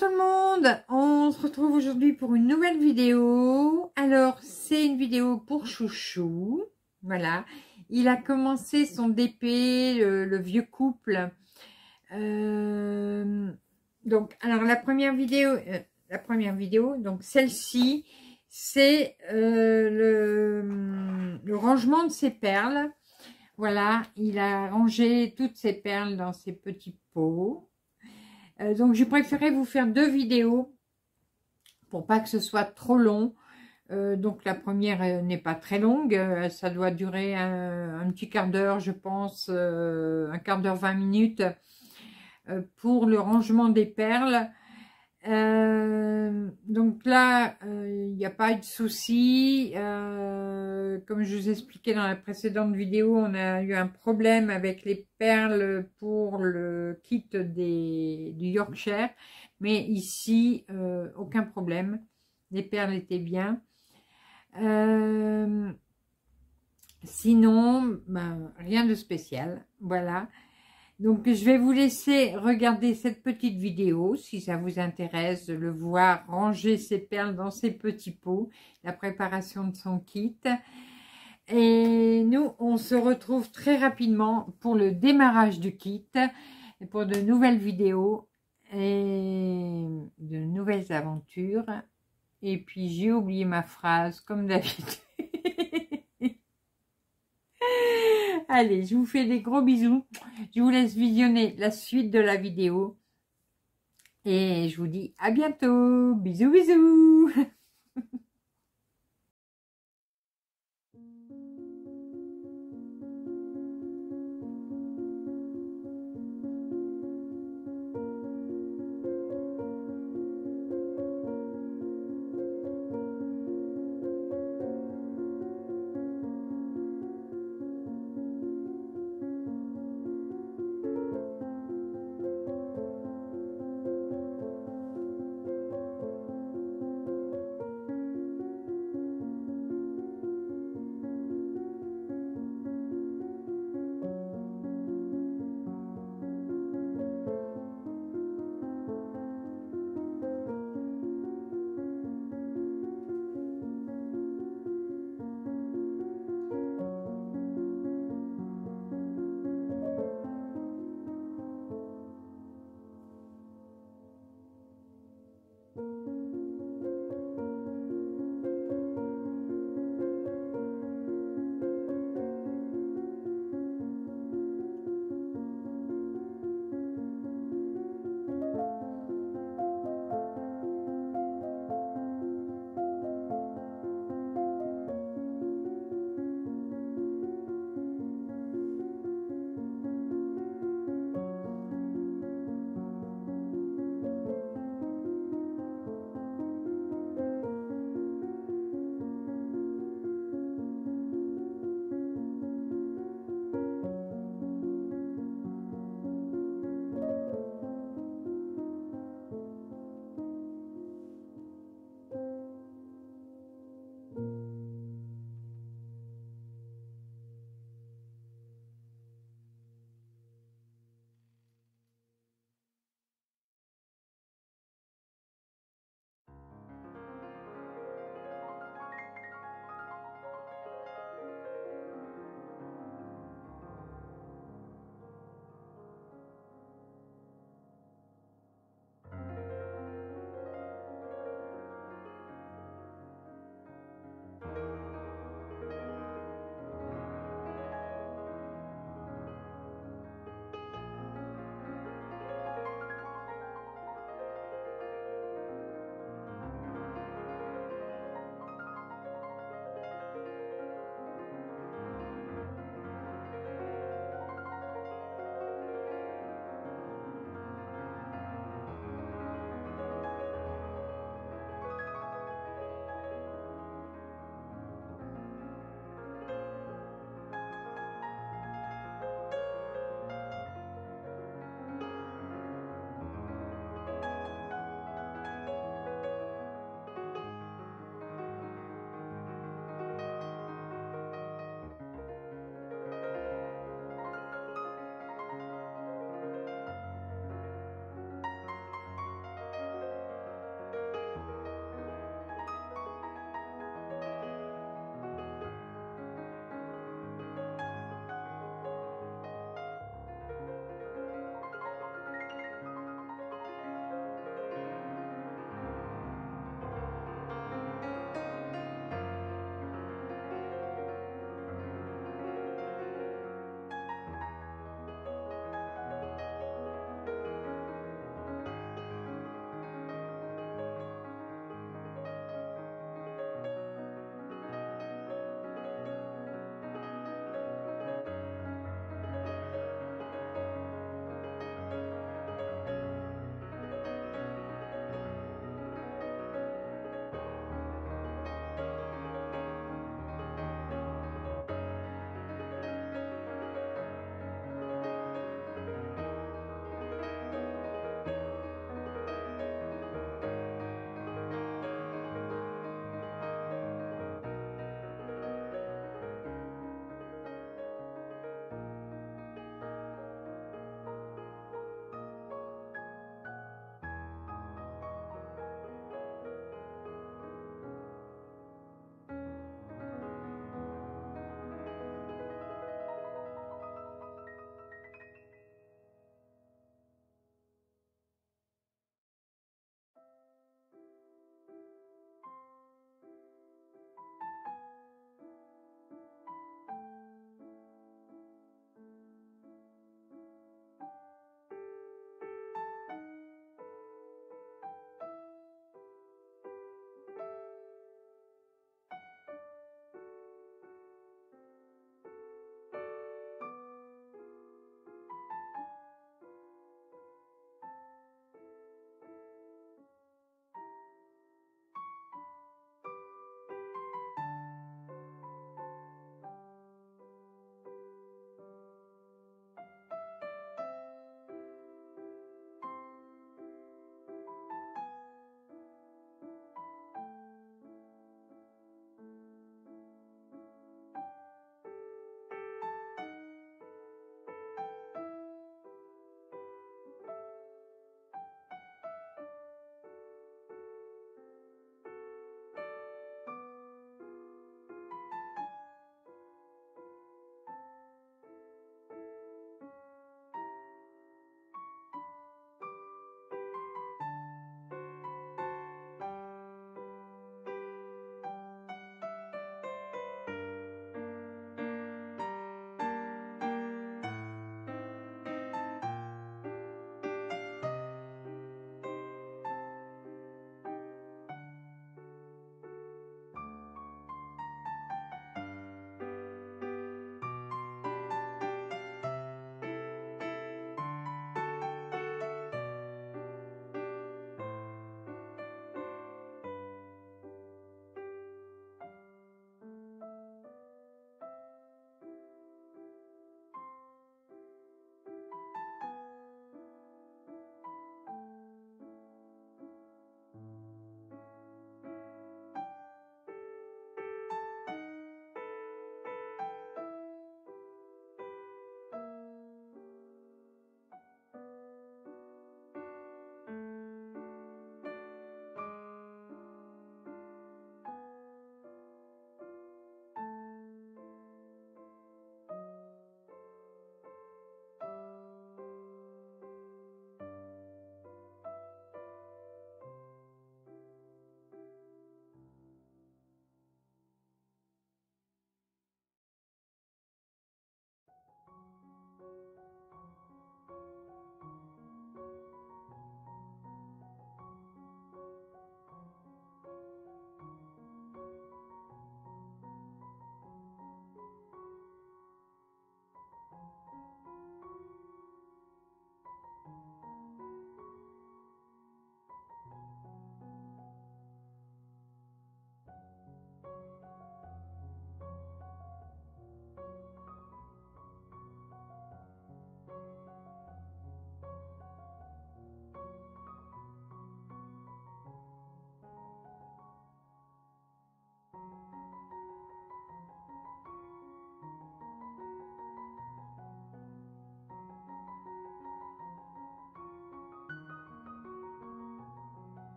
tout le monde, on se retrouve aujourd'hui pour une nouvelle vidéo. Alors c'est une vidéo pour Chouchou, voilà. Il a commencé son DP, le vieux couple. Donc alors la première vidéo, donc celle-ci, c'est le rangement de ses perles. Voilà, il a rangé toutes ses perles dans ses petits pots. Donc j'ai préféré vous faire deux vidéos pour pas que ce soit trop long. Donc la première n'est pas très longue, ça doit durer un petit quart d'heure, je pense, un quart d'heure, 20 minutes pour le rangement des perles. Donc là, il n'y a pas eu de souci. Comme je vous expliquais dans la précédente vidéo, on a eu un problème avec les perles pour le kit du Yorkshire. Mais ici, aucun problème. Les perles étaient bien. Sinon, ben, rien de spécial. Voilà. Donc, je vais vous laisser regarder cette petite vidéo, si ça vous intéresse de le voir ranger ses perles dans ses petits pots, la préparation de son kit. Et nous, on se retrouve très rapidement pour le démarrage du kit, et pour de nouvelles vidéos et de nouvelles aventures. Et puis, j'ai oublié ma phrase, comme d'habitude. Allez, je vous fais des gros bisous. Je vous laisse visionner la suite de la vidéo. Et je vous dis à bientôt. Bisous, bisous.